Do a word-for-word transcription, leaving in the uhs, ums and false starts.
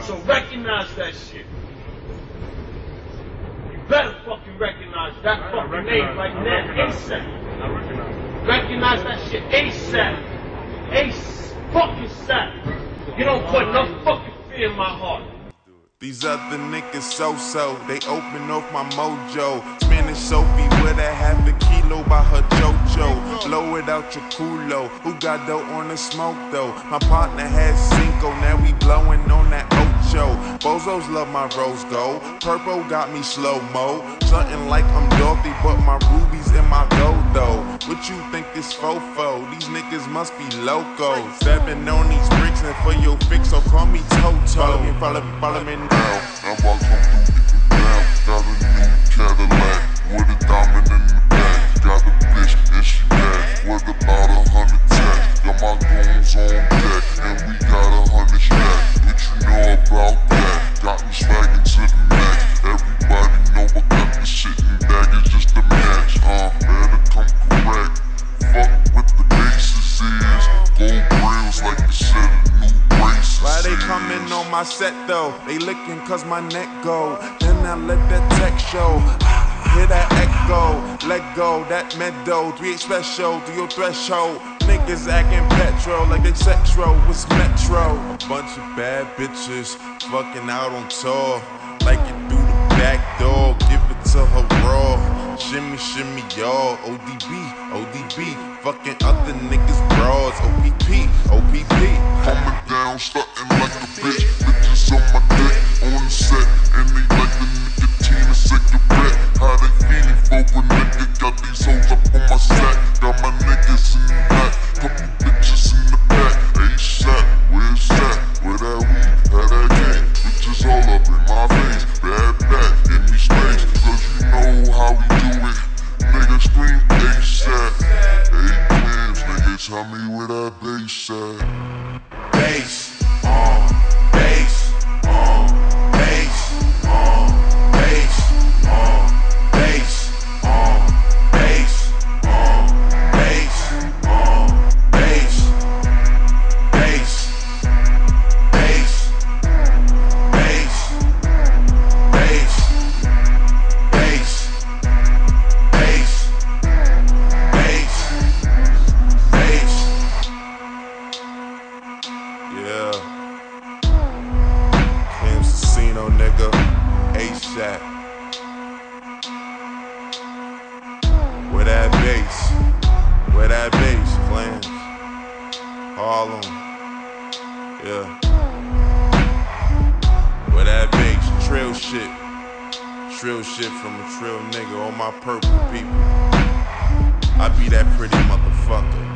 So recognize that shit. You better fucking recognize that I fucking recognize, name right I now, recognize. ASAP. I recognize. Recognize that shit ASAP. Ace fucking sap. You don't put no fucking fear in my heart. These other niggas so-so, they open off my mojo. Spanish Sophie with a half a kilo by her JoJo. Blow it out your culo, who got dough on the smoke though? My partner has Cinco, now we blowing on that Ocho. Bozos love my rose gold, purple got me slow-mo. Something like I'm Dorothy, but my rubies in my gold though. What you think this fofo? These niggas must be loco. Stepping on these bricks and for your fix, so call me Toto. Follow me, follow me, follow me now. Now I come through, get down. Got a new Cadillac with a diamond in the back. Got a bitch and she bad with about a hundred tacks. Got my goons on deck and we got a hundred stacks. What you know about that? Got me swagging to the max. Everybody know I got the shit in baggage just to match. Uh, better come correct. Fuck with the bases is gold grills like the set of new braces. Why they coming on my set though? They licking cause my neck go. Then I let that tech show. Hear that echo, let go, that meadow. three eight special, do your threshold. Niggas acting petro like they sexual, it's metro. A bunch of bad bitches fucking out on tour. Like it through the back door, give it to her raw. Shimmy, shimmy, y'all, O D B, O D B. Fucking other niggas bras, O P P, O P P. Coming down, stunting like a bitch. Bitches on my dick, on the set, and they like the nicotine and cigarette. How they feeling for a nigga? Got these hoes up on my sack. Got my niggas in the back, couple bitches in the back. ASAP, where's that? Where that weed? How that game? Bitches all up in my face. Bad back, give me space, cause you know how we do it. Niggas scream ASAP. Eight clams, nigga, tell me where that bass at. Bass, on, bass, on, bass, on, bass, on, bass, on, bass, on, bass, on, bass, bass, bass, bass, bass, bass, bass, bass, bass. Yeah. Cam's Casino, nigga. ASAP. Where that bass? Where that bass? Clans. Harlem. Yeah. Where that bass? Trill shit. Trill shit from a trill nigga. All my purple people. I be that pretty motherfucker.